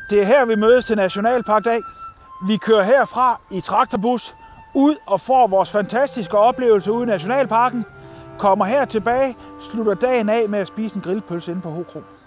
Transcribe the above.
Det er her, vi mødes til Nationalparkdag. Vi kører herfra i traktorbus ud og får vores fantastiske oplevelse ude i Nationalparken. Kommer her tilbage, slutter dagen af med at spise en grillpølse inde på Hokro.